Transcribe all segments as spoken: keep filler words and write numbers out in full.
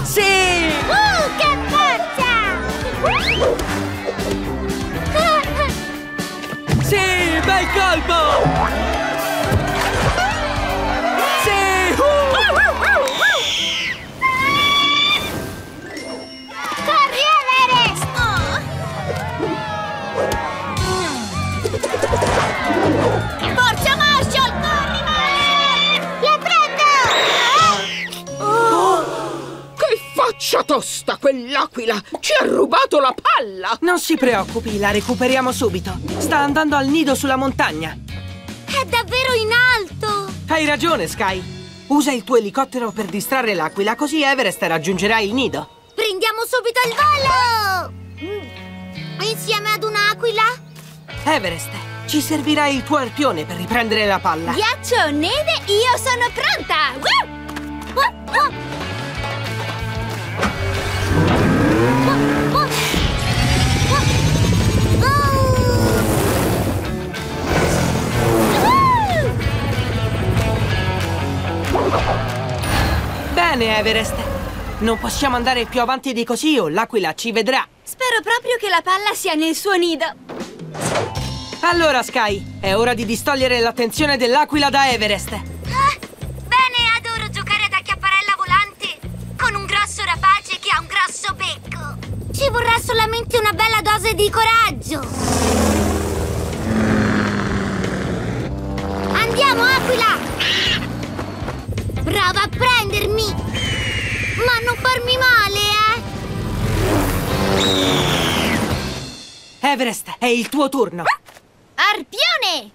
Sì! Uh, che forza! Sì, bel colpo! Sì! Uh! Corri, Everest! Forza, Marshall! Corri, Marshall! La prendo! Oh, che faccia tosta quell'aquila! Ci ha rubato la palla! Non si preoccupi, la recuperiamo subito. Sta andando al nido sulla montagna. È davvero in alto! Hai ragione, Sky. Usa il tuo elicottero per distrarre l'aquila, così Everest raggiungerà il nido. Prendiamo subito il volo! Insieme ad un'aquila? Everest, ci servirà il tuo arpione per riprendere la palla. Ghiaccio o neve, io sono pronta! Woo! Oh, oh. Oh, oh. Oh. Oh. Bene, Everest. Non possiamo andare più avanti di così o l'aquila ci vedrà. Spero proprio che la palla sia nel suo nido. Allora, Sky, è ora di distogliere l'attenzione dell'aquila da Everest. Ah, bene, adoro giocare ad acchiapparella volante con un grosso rapace che ha un grosso becco. Ci vorrà solamente una bella dose di coraggio. Andiamo, aquila! Prova a prendermi! Ma non farmi male, eh! Everest, è il tuo turno. Arpione!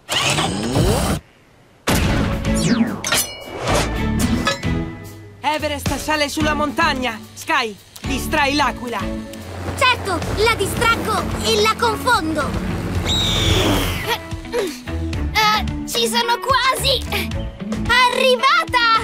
Everest sale sulla montagna. Sky, distrai l'aquila. Certo, la distraggo e la confondo. Eh, ci sono quasi! Arrivata!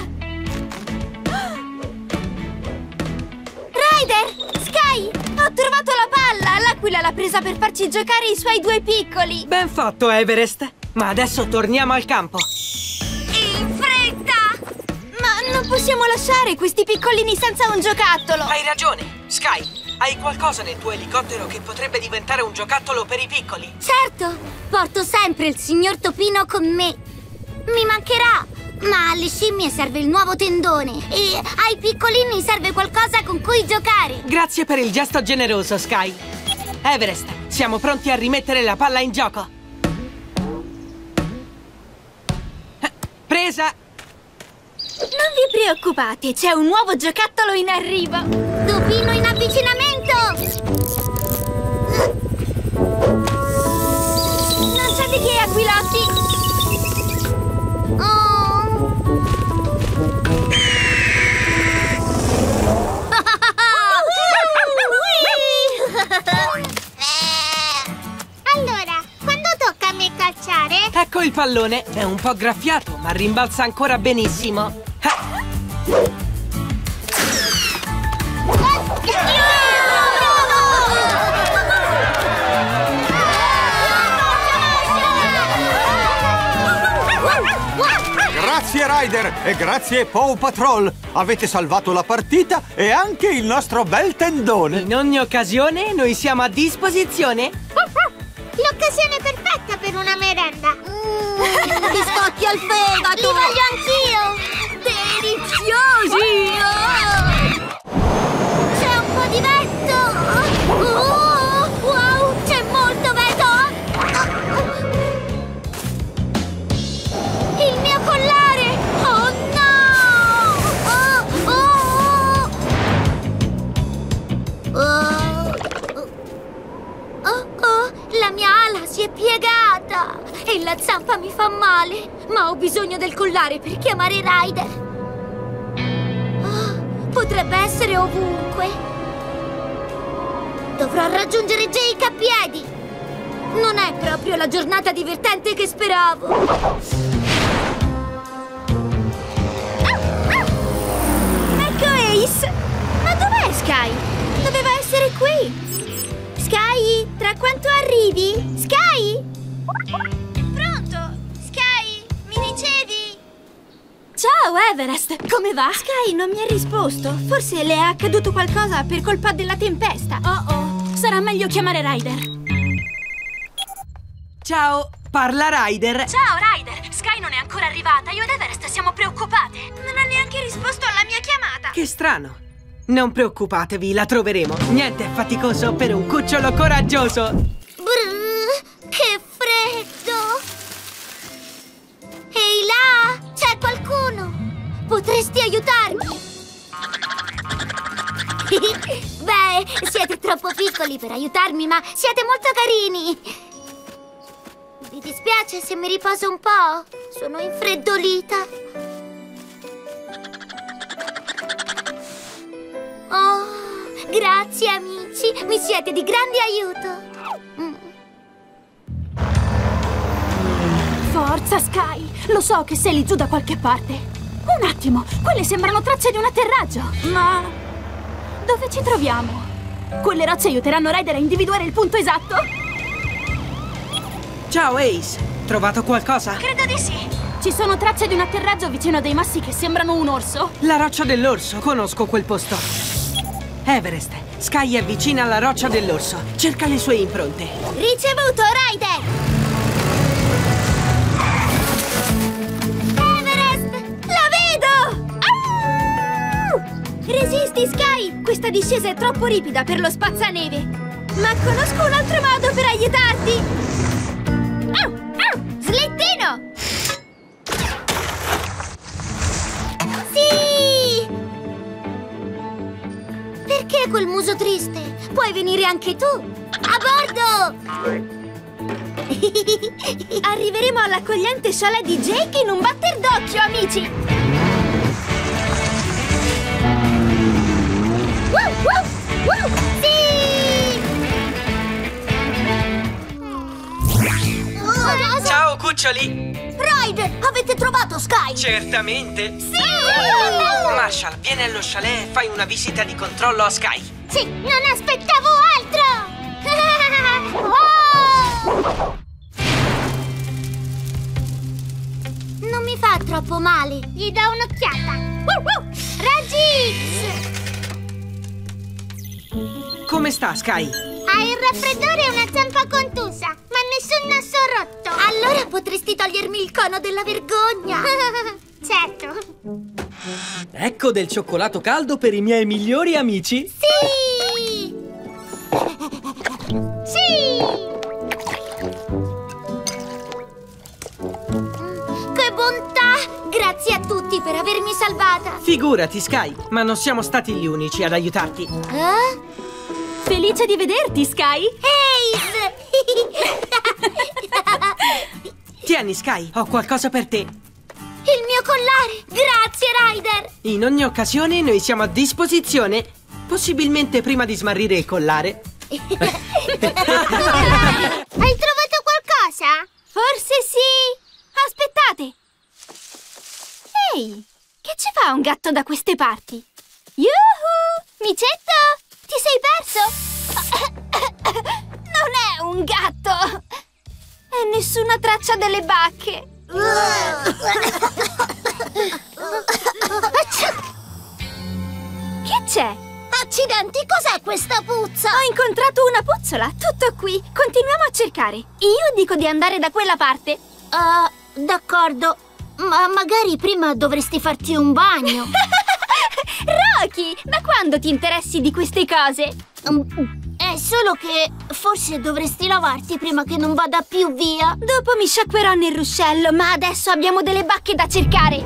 Ryder! Sky! Ho trovato la palla! L'aquila l'ha presa per farci giocare i suoi due piccoli! Ben fatto, Everest. Ma adesso torniamo al campo. In fretta! Ma non possiamo lasciare questi piccolini senza un giocattolo! Hai ragione. Sky, hai qualcosa nel tuo elicottero che potrebbe diventare un giocattolo per i piccoli? Certo! Porto sempre il signor Topino con me! Mi mancherà! Ma alle scimmie serve il nuovo tendone e ai piccolini serve qualcosa con cui giocare! Grazie per il gesto generoso, Sky. Everest, siamo pronti a rimettere la palla in gioco. Presa! Non vi preoccupate, c'è un nuovo giocattolo in arrivo! Topino in avvicinamento! Non c'è di che, aquilotti! Oh. Allora, quando tocca a me calciare? Ecco il pallone, è un po' graffiato, ma rimbalza ancora benissimo. Ah. Grazie Ryder e grazie Paw Patrol. Avete salvato la partita e anche il nostro bel tendone. In ogni occasione noi siamo a disposizione. L'occasione perfetta per una merenda. Mm. Biscotti al fegato. Li voglio anch'io. Deliziosi. C'è un po' di vento. Oh, wow, c'è molto vento. Il mio collare. Oh no. Oh, oh. Oh. Oh, oh, la mia ala si è piegata e la zampa mi fa male, ma ho bisogno del collare per chiamare Ryder. Oh, potrebbe essere ovunque. Dovrò raggiungere Jake a piedi. Non è proprio la giornata divertente che speravo. Ah, ah. Ecco Ace. Ma dov'è Sky? Doveva essere qui. Sky, tra quanto arrivi? Sky? Pronto? Sky, mi dicevi? Ciao, Everest! Come va? Sky non mi ha risposto. Forse le è accaduto qualcosa per colpa della tempesta. Oh oh, sarà meglio chiamare Ryder. Ciao, parla Ryder. Ciao, Ryder! Sky non è ancora arrivata. Io ed Everest siamo preoccupate. Non ha neanche risposto alla mia chiamata. Che strano. Non preoccupatevi, la troveremo. Niente è faticoso per un cucciolo coraggioso. Brrr, che freddo! Ehi là! C'è qualcuno! Potresti aiutarmi? Beh, siete troppo piccoli per aiutarmi, ma siete molto carini! Vi dispiace se mi riposo un po'? Sono infreddolita. Oh, grazie amici, mi siete di grande aiuto. Mm. Forza, Sky! Lo so che sei lì giù da qualche parte. Un attimo, quelle sembrano tracce di un atterraggio. Ma dove ci troviamo? Quelle rocce aiuteranno Ryder a individuare il punto esatto? Ciao, Ace. Trovato qualcosa? Credo di sì. Ci sono tracce di un atterraggio vicino a dei massi che sembrano un orso. La roccia dell'orso, conosco quel posto. Everest, Sky è vicina alla roccia dell'orso. Cerca le sue impronte. Ricevuto, Ryder! Resisti, Sky! Questa discesa è troppo ripida per lo spazzaneve. Ma conosco un altro modo per aiutarti! Au, au, slittino! Sì! Perché quel muso triste? Puoi venire anche tu! A bordo! Arriveremo all'accogliente chalet di Jake in un batter d'occhio, amici! Woo, woo, woo. Sì! Oh, Ciao, cuccioli! Ryder, avete trovato Sky? Certamente! Sì! Marshall, vieni allo chalet e fai una visita di controllo a Sky. Sì, non aspettavo altro! Oh! Non mi fa troppo male. Gli do un'occhiata. Uh, uh. Raggi! Come sta, Sky? Ha il raffreddore e una zampa contusa, ma nessun naso rotto. Allora potresti togliermi il cono della vergogna. Certo. Ecco del cioccolato caldo per i miei migliori amici. Sì! Sì! Che bontà! Grazie a tutti per avermi salvata. Figurati, Sky, ma non siamo stati gli unici ad aiutarti. Eh? Felice di vederti, Sky! Ace! Tieni, Sky, ho qualcosa per te. Il mio collare! Grazie, Ryder! In ogni occasione noi siamo a disposizione. Possibilmente prima di smarrire il collare. Hai trovato qualcosa? Forse sì! Aspettate! Ehi, che ci fa un gatto da queste parti? Yuhu! Micetto! Ti sei perso? Non è un gatto! E nessuna traccia delle bacche! Che c'è? Accidenti, cos'è questa puzza? Ho incontrato una puzzola, tutto qui. Continuiamo a cercare. Io dico di andare da quella parte. Uh, d'accordo. Ma magari prima dovresti farti un bagno. Rocky, da quando ti interessi di queste cose? Um, è solo che forse dovresti lavarti prima che non vada più via. Dopo mi sciacquerò nel ruscello, ma adesso abbiamo delle bacche da cercare.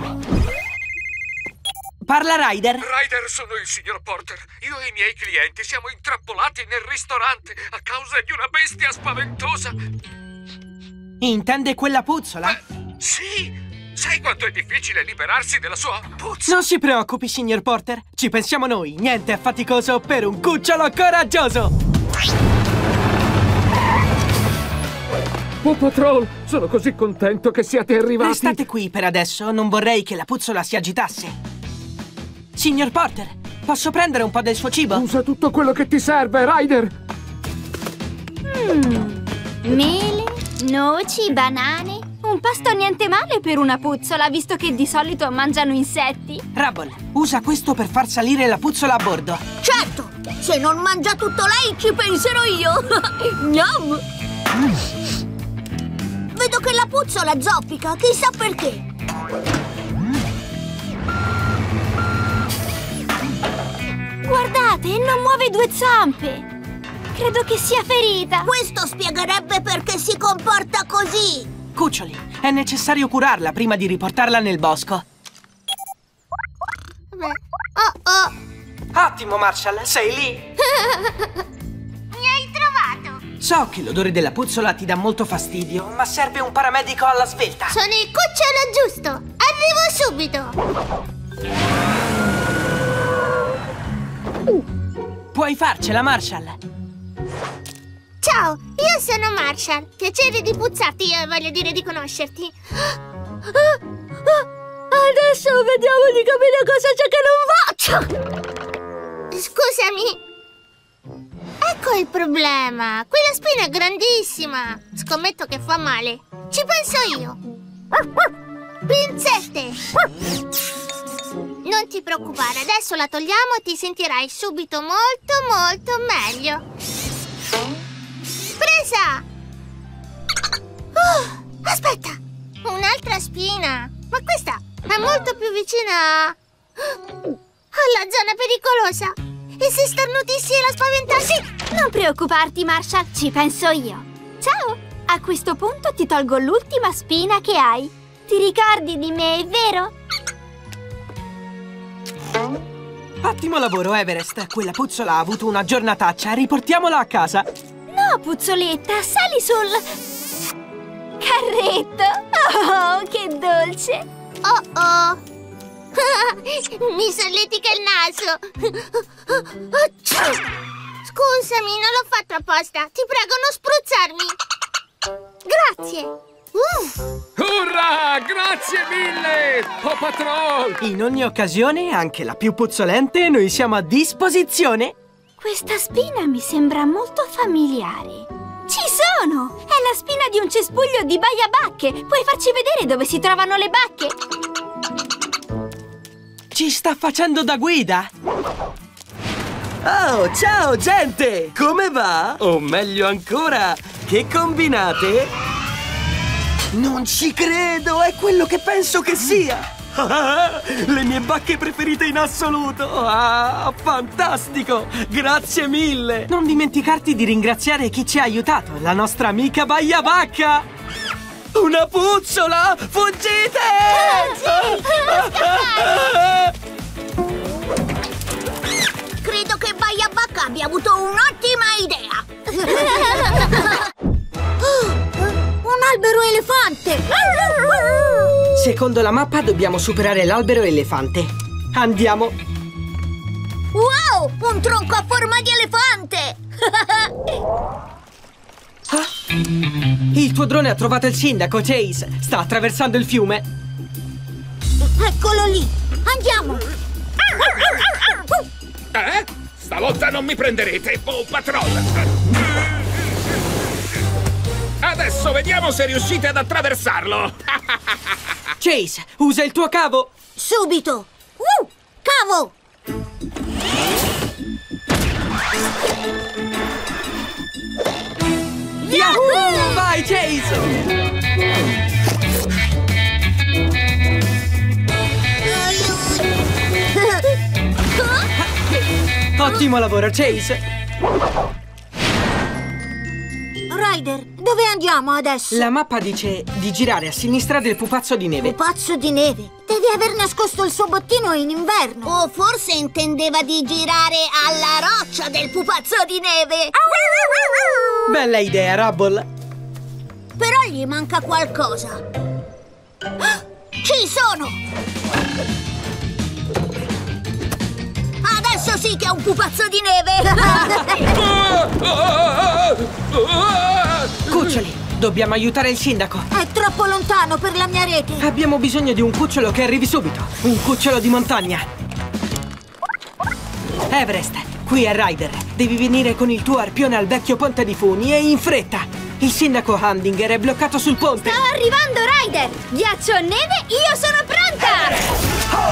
Parla Ryder. Ryder, sono il signor Porter. Io e i miei clienti siamo intrappolati nel ristorante a causa di una bestia spaventosa. Intende quella puzzola? Eh, sì! Sai quanto è difficile liberarsi della sua puzza? Non si preoccupi, signor Porter. Ci pensiamo noi. Niente è faticoso per un cucciolo coraggioso. Paw Patrol, sono così contento che siate arrivati. Restate qui per adesso. Non vorrei che la puzzola si agitasse. Signor Porter, posso prendere un po' del suo cibo? Usa tutto quello che ti serve, Ryder. Mm. Mele, noci, banane, Un pasto niente male per una puzzola, visto che di solito mangiano insetti. Rubble, usa questo per far salire la puzzola a bordo. Certo! Se non mangia tutto lei, ci penserò io! Gnam! Vedo che la puzzola zoppica, chissà perché! Guardate, non muove due zampe! Credo che sia ferita! Questo spiegherebbe perché si comporta così! Cuccioli, è necessario curarla prima di riportarla nel bosco. Oh oh! Ottimo, Marshall, sei lì? Mi hai trovato! So che l'odore della puzzola ti dà molto fastidio, ma serve un paramedico alla svelta. Sono il cucciolo giusto! Arrivo subito! Puoi farcela, Marshall. Ciao, io sono Marshall. Piacere di puzzarti, io voglio dire di conoscerti. Adesso vediamo di capire cosa c'è che non va. Scusami. Ecco il problema. Quella spina è grandissima. Scommetto che fa male. Ci penso io. Pinzette. Non ti preoccupare, adesso la togliamo e ti sentirai subito molto molto meglio. Presa! Oh, aspetta! Un'altra spina! Ma questa è molto più vicina alla zona pericolosa! E se starnutissi e la spaventassi? Non preoccuparti, Marshall, ci penso io. Ciao! A questo punto ti tolgo l'ultima spina che hai. Ti ricordi di me, vero? Ottimo lavoro, Everest. Quella puzzola ha avuto una giornataccia. Riportiamola a casa. No, puzzoletta, sali sul carretto. Oh, che dolce. Oh oh! Mi solletica il naso. Scusami, non l'ho fatto apposta. Ti prego, non spruzzarmi. Grazie. Uh. Urrà! Grazie mille, Paw Patrol! In ogni occasione, anche la più puzzolente, noi siamo a disposizione. Questa spina mi sembra molto familiare. Ci sono! È la spina di un cespuglio di baiabacche. Puoi farci vedere dove si trovano le bacche? Ci sta facendo da guida. Oh, ciao gente! Come va? O meglio ancora, che combinate? Non ci credo, è quello che penso che sia! Ah, le mie bacche preferite in assoluto! Ah, fantastico! Grazie mille! Non dimenticarti di ringraziare chi ci ha aiutato, la nostra amica Baiabacca! Una puzzola! Fuggite! Credo che Baiabacca abbia avuto un'ottima idea! Un albero elefante! Secondo la mappa dobbiamo superare l'albero elefante. Andiamo! Wow! Un tronco a forma di elefante! Ah, il tuo drone ha trovato il sindaco, Chase! Sta attraversando il fiume! Eccolo lì! Andiamo! Eh? Stavolta non mi prenderete, Paw Patrol! Adesso vediamo se riuscite ad attraversarlo! Chase, usa il tuo cavo! Subito! Uh! Cavo! Yahoo! Vai, Chase! Ottimo lavoro, Chase! Ryder, dove andiamo adesso? La mappa dice di girare a sinistra del pupazzo di neve. Pupazzo di neve? Devi aver nascosto il suo bottino in inverno. O forse intendeva di girare alla roccia del pupazzo di neve. Bella idea, Rubble. Però gli manca qualcosa. Ci sono! Adesso sì che è un pupazzo di neve! Cuccioli, dobbiamo aiutare il sindaco. È troppo lontano per la mia rete. Abbiamo bisogno di un cucciolo che arrivi subito. Un cucciolo di montagna. Everest, qui è Ryder. Devi venire con il tuo arpione al vecchio ponte di funi e in fretta. Il sindaco Humdinger è bloccato sul ponte! Sto arrivando, Ryder! Ghiaccio o neve, io sono pronta!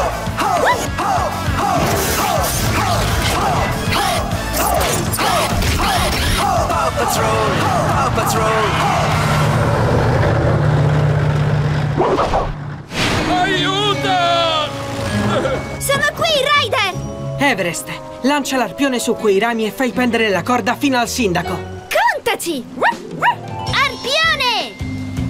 Paw Patrol! Paw Patrol! Aiuto! Sono qui, Ryder! Everest, lancia l'arpione su quei rami e fai pendere la corda fino al sindaco! Contaci! Arpione!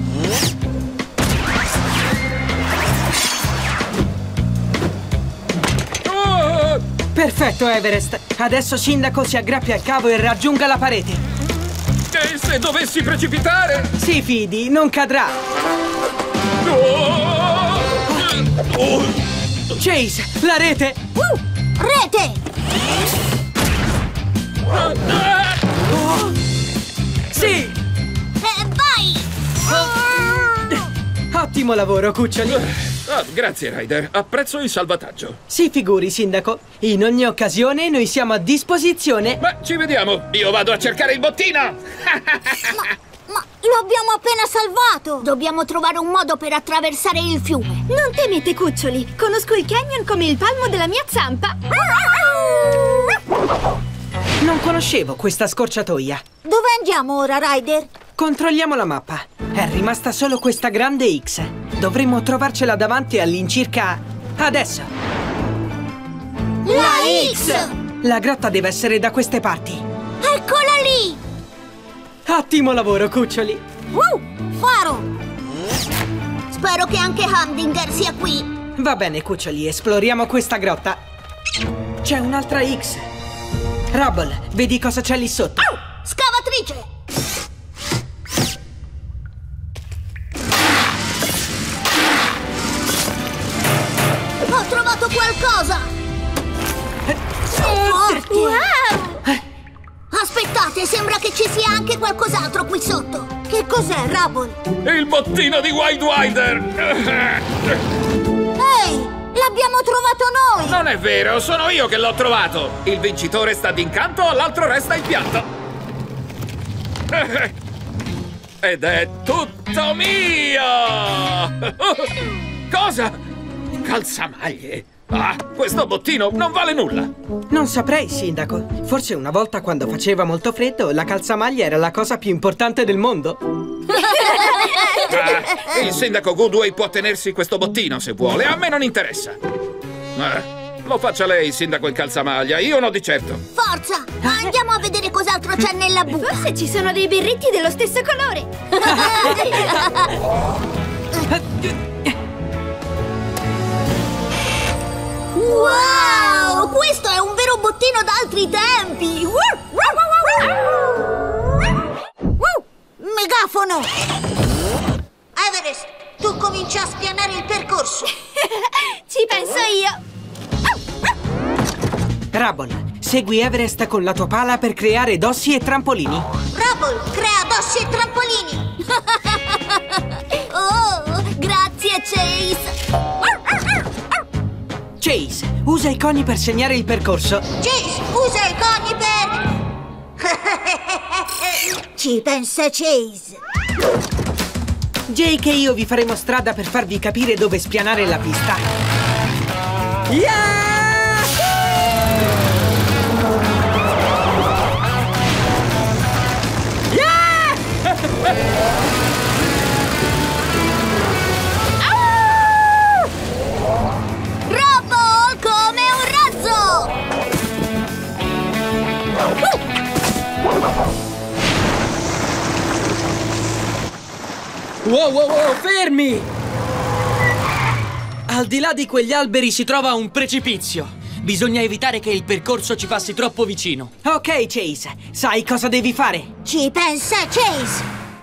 Oh! Perfetto, Everest! Adesso sindaco si aggrappi al cavo e raggiunga la parete! E se dovessi precipitare? Si fidi, non cadrà! Oh! Oh! Chase, la rete! Uh, rete! Sì! Eh, vai! Ottimo lavoro, cuccioli! Ah, grazie, Ryder. Apprezzo il salvataggio. Si figuri, sindaco. In ogni occasione noi siamo a disposizione. Beh, ci vediamo. Io vado a cercare il bottino. Ma lo abbiamo appena salvato! Dobbiamo trovare un modo per attraversare il fiume. Non temete, cuccioli! Conosco il canyon come il palmo della mia zampa! Non conoscevo questa scorciatoia. Dove andiamo ora, Ryder? Controlliamo la mappa. È rimasta solo questa grande X. Dovremmo trovarcela davanti all'incirca... adesso. La X! La grotta deve essere da queste parti. Eccola lì! Ottimo lavoro, cuccioli! Uh, faro! Spero che anche Humdinger sia qui. Va bene, cuccioli, esploriamo questa grotta. C'è un'altra X. Rubble, vedi cosa c'è lì sotto? Oh, scavatrice! Ho trovato qualcosa! Forte! Wow! Aspettate, sembra che ci sia anche qualcos'altro qui sotto. Che cos'è, Rubble? Il bottino di Wild Rider. Ehi, l'abbiamo trovato noi! Non è vero, sono io che l'ho trovato. Il vincitore sta d'incanto, l'altro resta in piatto. Ed è tutto mio! Cosa? Calzamaglie? Ah, questo bottino non vale nulla! Non saprei, sindaco. Forse una volta quando faceva molto freddo la calzamaglia era la cosa più importante del mondo. Ah, il sindaco Goodway può tenersi questo bottino se vuole, a me non interessa. Eh, lo faccia lei, il sindaco in calzamaglia, io no di certo. Forza! Andiamo a vedere cos'altro c'è nella buca. Forse ci sono dei birritti dello stesso colore! Wow! Questo è un vero bottino d'altri tempi! Megafono! Everest, tu cominci a spianare il percorso! Ci penso io! Rubble, segui Everest con la tua pala per creare dossi e trampolini. Rubble, crea dossi e trampolini! Oh, grazie, Chase! Chase, usa i coni per segnare il percorso. Chase, usa i coni per... Ci pensa Chase! Jake e io vi faremo strada per farvi capire dove spianare la pista. Yeah! Rubble come un razzo! Wow, wow, wow, fermi! Al di là di quegli alberi si trova un precipizio. Bisogna evitare che il percorso ci passi troppo vicino. Ok, Chase, sai cosa devi fare? Ci pensa Chase!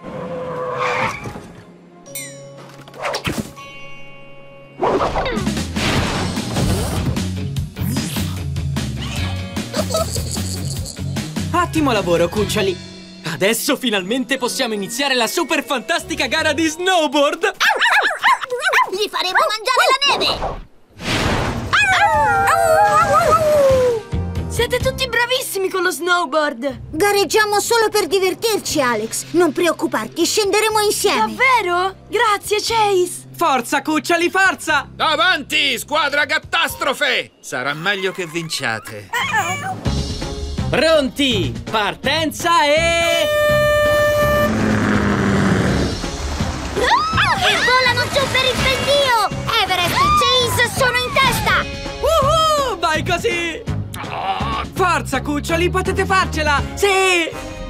Ottimo lavoro, cuccioli. Adesso finalmente possiamo iniziare la super fantastica gara di snowboard. Gli faremo mangiare la neve! Siete tutti bravissimi con lo snowboard! Gareggiamo solo per divertirci, Alex. Non preoccuparti, scenderemo insieme. Davvero? Grazie, Chase! Forza, cuccioli, forza! Avanti, squadra Gattastrofe! Sarà meglio che vinciate. Pronti? Partenza e... E volano giù per il pendio! Everest e Chase sono in testa! Uhu, vai così! Forza, cuccioli, potete farcela! Sì!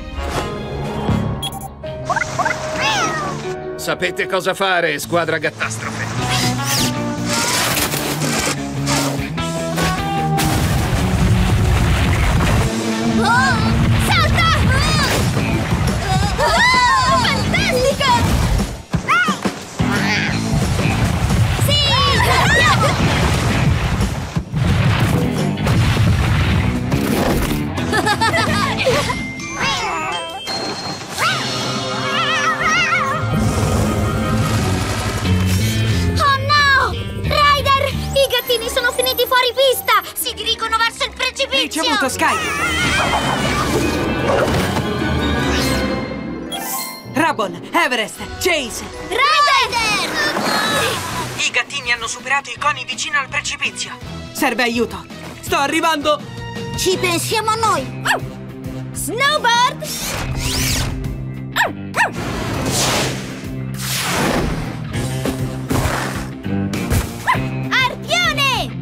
Sapete cosa fare, squadra Gattastrofe? Oh, salta! Oh, fantastico! Sì! Oh no! Ryder! I gattini sono finiti fuori pista! Si dirigono verso il precipizio! Ricevuto, Sky! Rabon, Everest, Chase! Ryder! I gattini hanno superato i coni vicino al precipizio. Serve aiuto. Sto arrivando. Ci pensiamo noi! Snowboard! Arpione!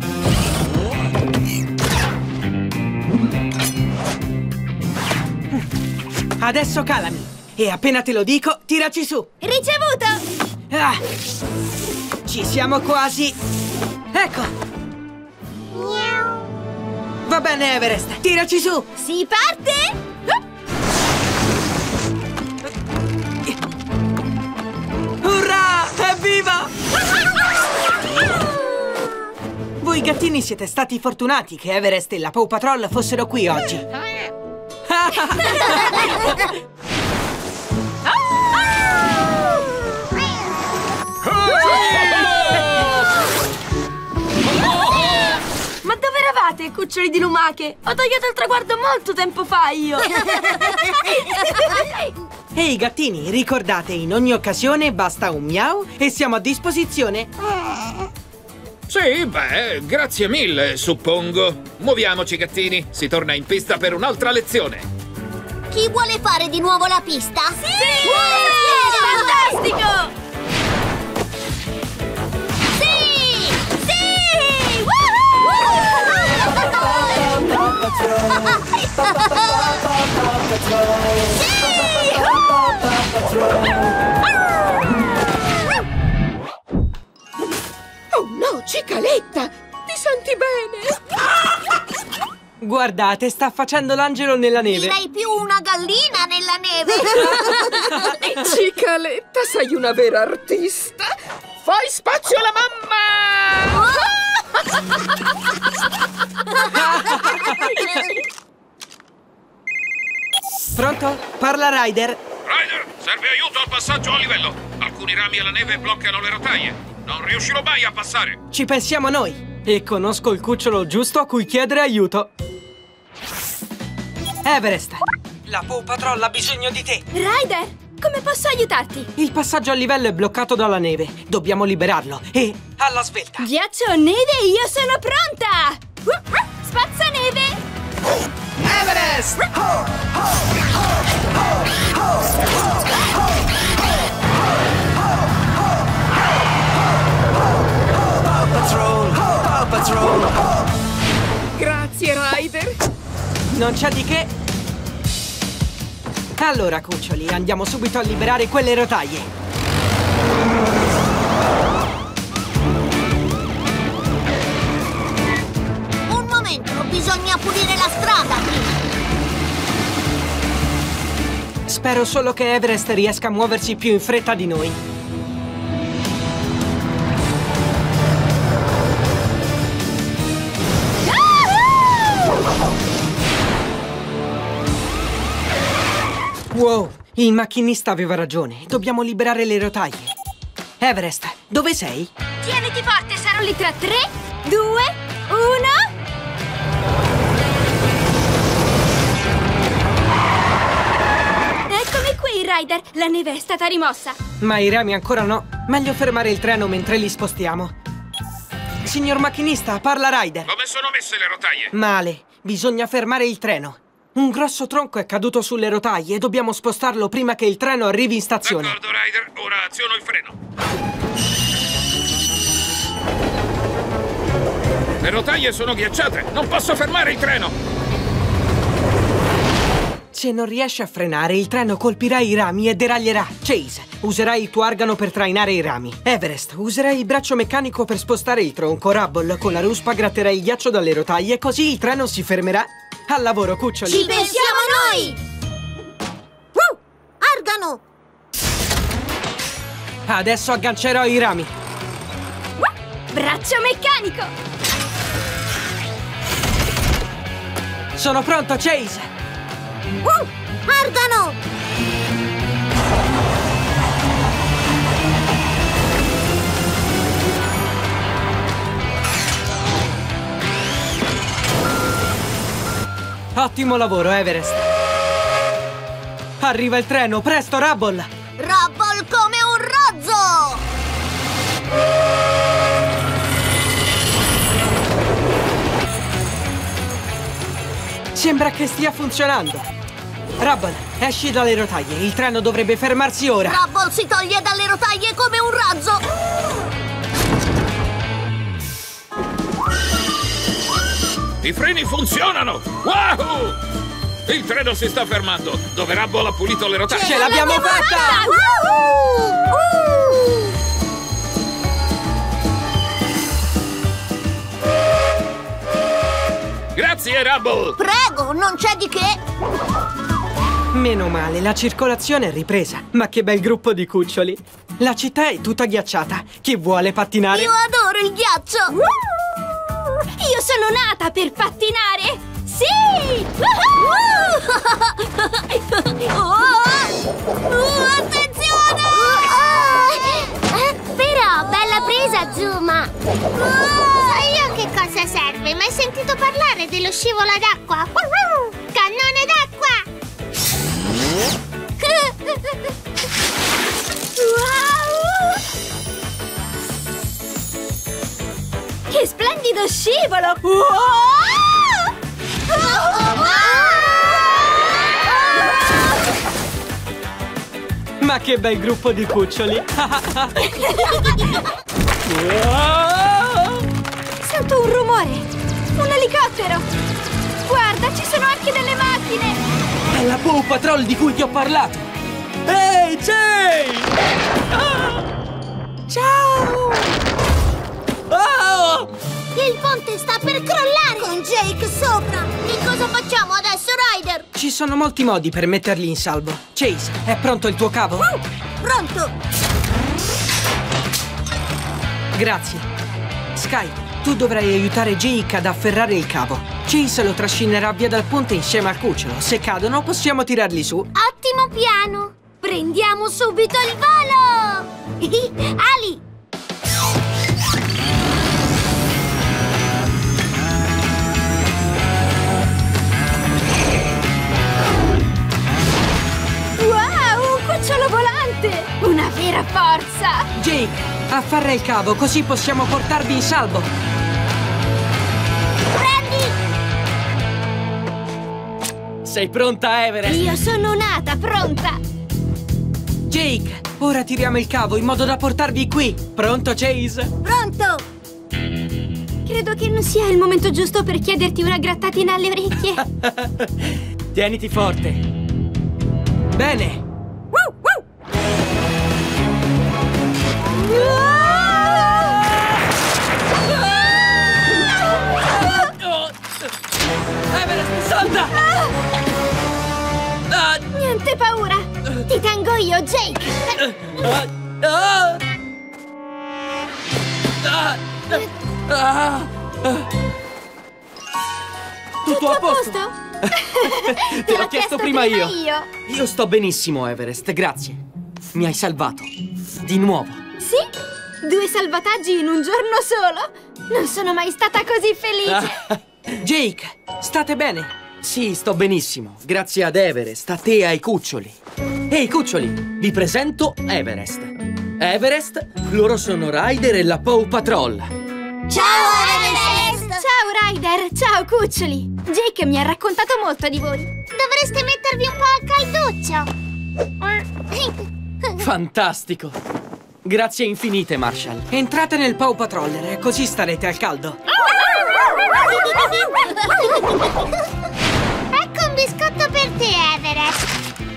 Adesso calami. E appena te lo dico, tiraci su. Ricevuto! Ah, ci siamo quasi. Ecco. Va bene, Everest. Tiraci su. Si parte! Urrà! Evviva! Voi gattini siete stati fortunati che Everest e la Paw Patrol fossero qui oggi. Ma dove eravate, cuccioli di lumache? Ho tagliato il traguardo molto tempo fa io! Ehi gattini, ricordate, in ogni occasione basta un miau e siamo a disposizione. Sì, beh, grazie mille, suppongo. Muoviamoci, gattini. Si torna in pista per un'altra lezione. Chi vuole fare di nuovo la pista? Sì! Fantastico! Sì! Sì! Oh no, Cicaletta! Ti senti bene? Guardate, sta facendo l'angelo nella neve. Direi più una gallina nella neve! Cicaletta, sei una vera artista! Fai spazio alla mamma! Pronto? Parla Ryder. Ryder, serve aiuto al passaggio a livello. Alcuni rami alla neve bloccano le rotaie. Non riuscirò mai a passare. Ci pensiamo noi. E conosco il cucciolo giusto a cui chiedere aiuto. Everest, la Paw Patrol ha bisogno di te. Ryder, come posso aiutarti? Il passaggio a livello è bloccato dalla neve. Dobbiamo liberarlo. E alla svelta. Ghiaccio o neve, io sono pronta! Spazza neve! Everest! Paw Patrol! Paw Patrol! Grazie, Ryder! Non c'è di che. Allora, cuccioli, andiamo subito a liberare quelle rotaie. Un momento, bisogna pulire la strada prima. Spero solo che Everest riesca a muoversi più in fretta di noi. Wow, il macchinista aveva ragione. Dobbiamo liberare le rotaie. Everest, dove sei? Tieniti forte, sarò lì tra tre, due, uno... Ryder, la neve è stata rimossa. Ma i rami ancora no. Meglio fermare il treno mentre li spostiamo. Signor macchinista, parla Ryder. Come sono messe le rotaie? Male. Bisogna fermare il treno. Un grosso tronco è caduto sulle rotaie e dobbiamo spostarlo prima che il treno arrivi in stazione. D'accordo, Ryder. Ora aziono il freno. Le rotaie sono ghiacciate. Non posso fermare il treno. Se non riesci a frenare, il treno colpirà i rami e deraglierà. Chase, userai il tuo argano per trainare i rami. Everest, userai il braccio meccanico per spostare il tronco. Rubble, con la ruspa gratterai il ghiaccio dalle rotaie, così il treno si fermerà. Al lavoro, cuccioli! Ci pensiamo noi! Uh, argano! Adesso aggancerò i rami. Braccio meccanico! Sono pronto, Chase! Uh, argano! Ottimo lavoro, Everest! Arriva il treno, presto, Rubble! Rubble come un rozzo! Sembra che stia funzionando. Rubble, esci dalle rotaie. Il treno dovrebbe fermarsi ora. Rubble si toglie dalle rotaie come un razzo! I freni funzionano! Wow! Il treno si sta fermando. Dove Rubble ha pulito le rotaie. Ce l'abbiamo fatta! Uh, uh. Grazie, Rubble! Prego, non c'è di che! Meno male, la circolazione è ripresa. Ma che bel gruppo di cuccioli. La città è tutta ghiacciata. Chi vuole pattinare? Io adoro il ghiaccio! Io sono nata per pattinare! Sì! Uh, attenzione! Però, bella presa, Zuma! So io che cosa serve, ma hai sentito parlare dello scivolo d'acqua? Cannone d'acqua! Wow! Che splendido scivolo! Ma che bel gruppo di cuccioli! Sento un rumore! Un elicottero! Guarda, ci sono anche delle macchine! È la Paw Patrol di cui ti ho parlato! Ehi, Jay! Ah! Ciao! Oh! Il ponte sta per crollare! Con Jake sopra! Che cosa facciamo adesso, Ryder? Ci sono molti modi per metterli in salvo. Chase, è pronto il tuo cavo? Uh, pronto! Grazie. Sky, tu dovrai aiutare Jake ad afferrare il cavo. Chase lo trascinerà via dal ponte insieme al cucciolo. Se cadono, possiamo tirarli su. Ottimo piano! Prendiamo subito il volo! Ali! Wow, un cucciolo volante! Una vera forza! Jake, afferra il cavo, così possiamo portarvi in salvo. Prendi! Sei pronta, Everest? Io sono nata pronta! Jake, ora tiriamo il cavo in modo da portarvi qui. Pronto, Chase? Pronto! Credo che non sia il momento giusto per chiederti una grattatina alle orecchie. Tieniti forte. Bene. Uh, uh. Everest, salta! Ah! Niente paura! Ti tengo io, Jake! Ah! Ah! Ah! Ah! Ah! Tutto a posto? Te l'ho chiesto prima io. io! Io sto benissimo, Everest, grazie. Mi hai salvato. Di nuovo. Sì? Due salvataggi in un giorno solo? Non sono mai stata così felice! Ah. Jake, state bene? Sì, sto benissimo. Grazie ad Everest, a te e ai cuccioli. Ehi, cuccioli, vi presento Everest. Everest, loro sono Ryder e la Paw Patrol. Ciao, Everest! Ciao, Ryder! Ciao, cuccioli! Jake mi ha raccontato molto di voi. Dovreste mettervi un po' al calduccio. Fantastico! Grazie infinite, Marshall. Entrate nel Paw Patroller, così starete al caldo. Ecco un biscotto per te, Everest.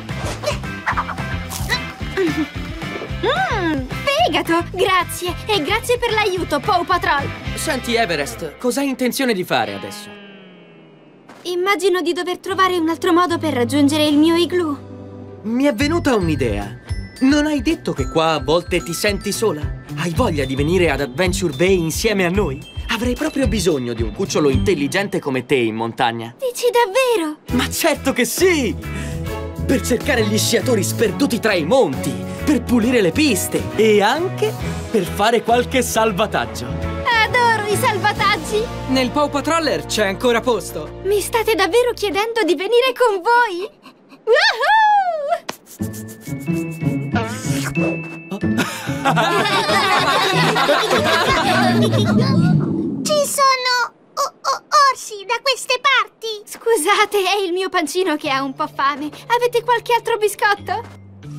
Mmm, fegato! Grazie! E grazie per l'aiuto, Paw Patrol! Senti, Everest, cosa hai intenzione di fare adesso? Immagino di dover trovare un altro modo per raggiungere il mio igloo. Mi è venuta un'idea. Non hai detto che qua a volte ti senti sola? Hai voglia di venire ad Adventure Bay insieme a noi? Avrei proprio bisogno di un cucciolo intelligente come te in montagna. Dici davvero? Ma certo che sì! Per cercare gli sciatori sperduti tra i monti, per pulire le piste e anche per fare qualche salvataggio. Adoro i salvataggi! Nel Paw Patroller c'è ancora posto. Mi state davvero chiedendo di venire con voi? Ci sono o- o- orsi da queste parti. Scusate, è il mio pancino che ha un po' fame. Avete qualche altro biscotto?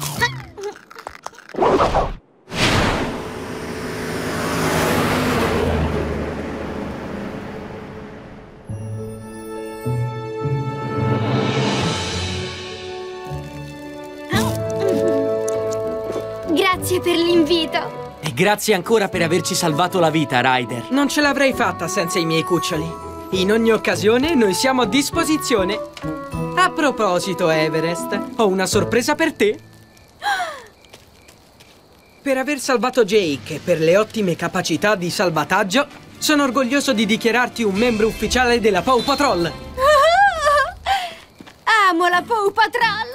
Grazie per l'invito. E grazie ancora per averci salvato la vita, Ryder. Non ce l'avrei fatta senza i miei cuccioli. In ogni occasione noi siamo a disposizione. A proposito, Everest, ho una sorpresa per te. Per aver salvato Jake e per le ottime capacità di salvataggio, sono orgoglioso di dichiararti un membro ufficiale della Paw Patrol. Amo la Paw Patrol.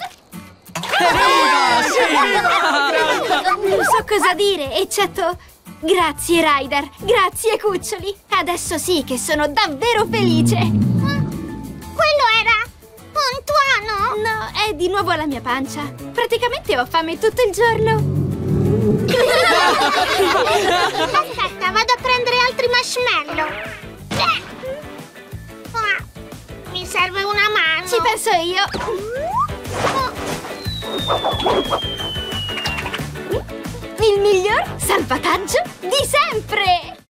Non so cosa dire, eccetto grazie, Ryder. Grazie, cuccioli. Adesso sì che sono davvero felice. Quello era un tuono? No, è di nuovo la mia pancia. Praticamente ho fame tutto il giorno. Aspetta, vado a prendere altri marshmallow. Ah, mi serve una mano. Ci penso io. Il miglior salvataggio di sempre!